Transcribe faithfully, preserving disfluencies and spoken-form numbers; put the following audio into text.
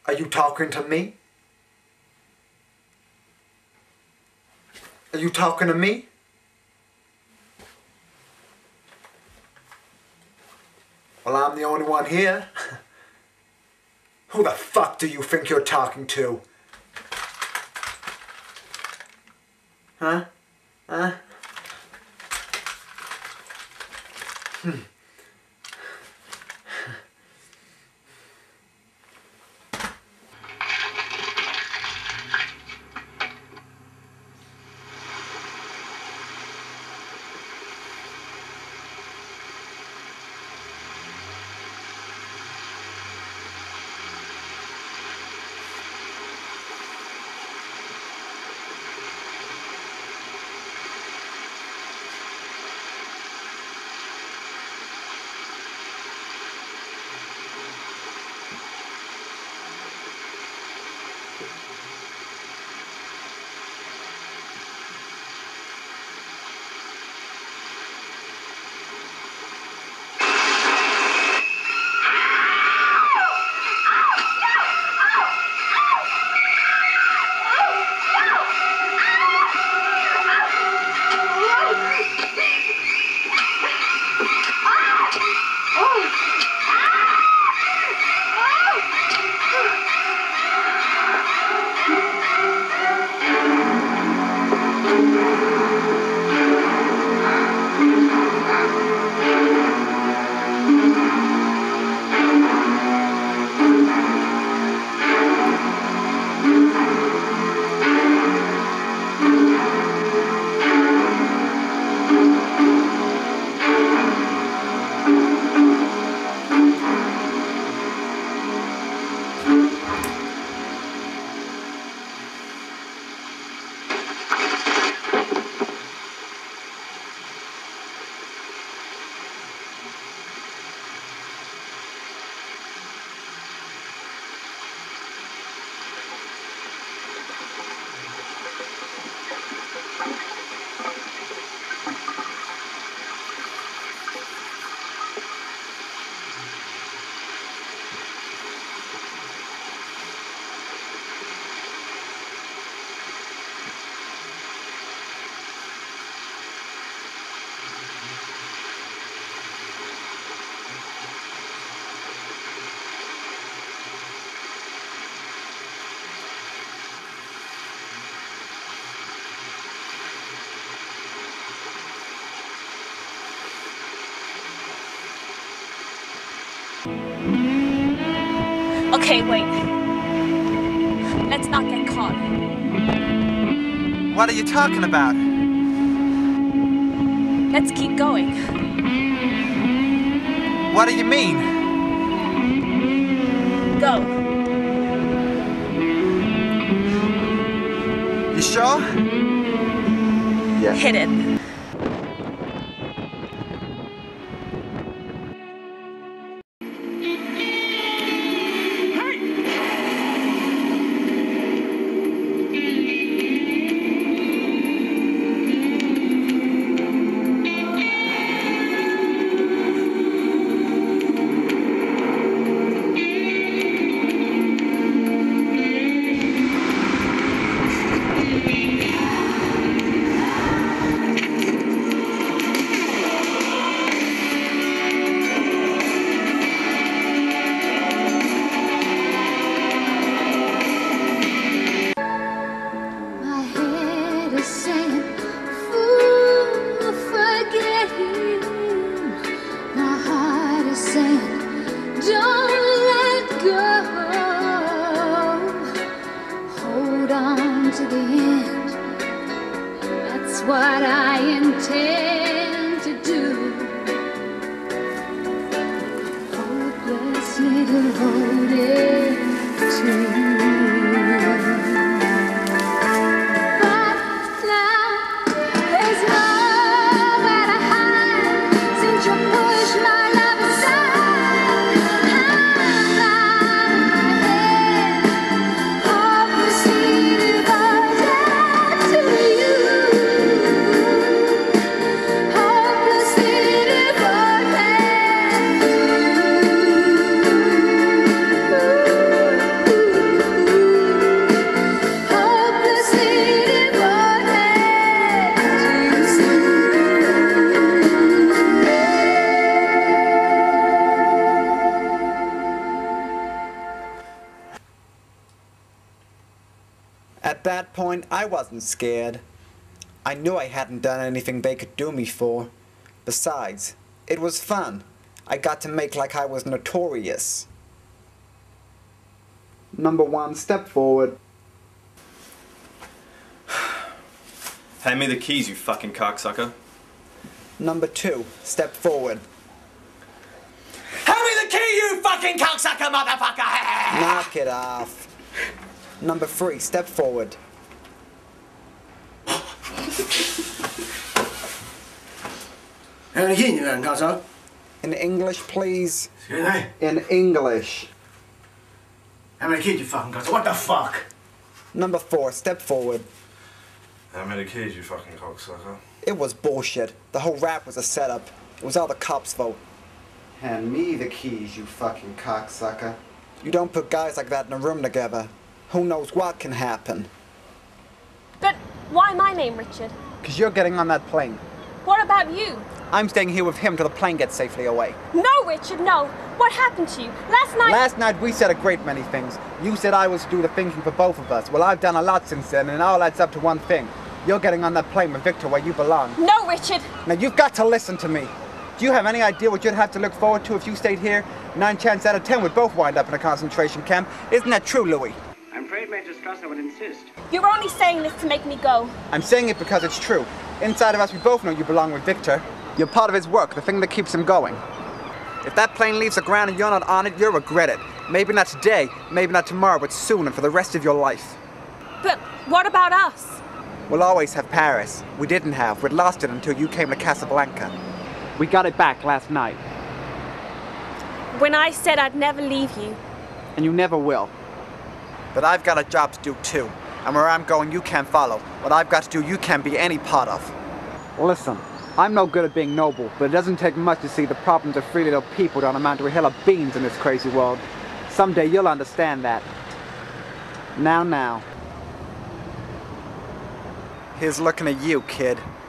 Are you talking to me? Are you talking to me? Well, I'm the only one here. Who the fuck do you think you're talking to? Huh? Huh? Hmm. Okay, wait. Let's not get caught. What are you talking about? Let's keep going. What do you mean? Go. You sure? Yeah. Hit it. What I intend to do. Hopeless little holding to you. But now there's nowhere to hide since you pushed my love aside. I'm out of my head, hopelessly devoted to you. Ooh. At that point, I wasn't scared. I knew I hadn't done anything they could do me for. Besides, it was fun. I got to make like I was notorious. Number one, step forward. Hand me the keys, you fucking cocksucker. Number two, step forward. Hand me the key, you fucking cocksucker, motherfucker! Knock it off. Number three, step forward. How many keys you got, cocksucker? In English, please. Excuse me? In English. How many keys you fucking cocksucker? What the fuck? Number four, step forward. How many keys, you fucking cocksucker? It was bullshit. The whole rap was a setup. It was all the cops' fault. Hand me the keys, you fucking cocksucker. You don't put guys like that in a room together. Who knows what can happen? But why my name, Richard? Because you're getting on that plane. What about you? I'm staying here with him till the plane gets safely away. No, Richard, no. What happened to you? Last night... Last night we said a great many things. You said I was to do the thinking for both of us. Well, I've done a lot since then, and it all adds up to one thing. You're getting on that plane with Victor where you belong. No, Richard. Now you've got to listen to me. Do you have any idea what you'd have to look forward to if you stayed here? Nine chances out of ten would both wind up in a concentration camp. Isn't that true, Louis? I'm afraid Major Strasser would insist. You're only saying this to make me go. I'm saying it because it's true. Inside of us, we both know you belong with Victor. You're part of his work, the thing that keeps him going. If that plane leaves the ground and you're not on it, you'll regret it. Maybe not today, maybe not tomorrow, but soon and for the rest of your life. But what about us? We'll always have Paris. We didn't have. We'd lost it until you came to Casablanca. We got it back last night. When I said I'd never leave you. And you never will. But I've got a job to do too. And where I'm going, you can't follow. What I've got to do, you can't be any part of. Listen, I'm no good at being noble, but it doesn't take much to see the problems of three little people don't amount to a hill of beans in this crazy world. Someday you'll understand that. Now, now. Here's looking at you, kid.